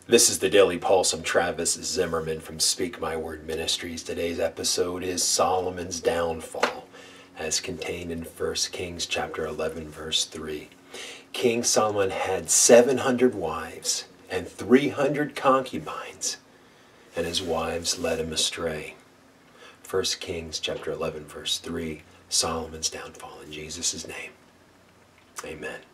This is the Daily Pulse. I'm Travis Zimmerman from Speak My Word Ministries. Today's episode is Solomon's downfall, as contained in 1 Kings chapter 11, verse 3. King Solomon had 700 wives and 300 concubines, and his wives led him astray. 1 Kings chapter 11, verse 3, Solomon's downfall. In Jesus' name, amen.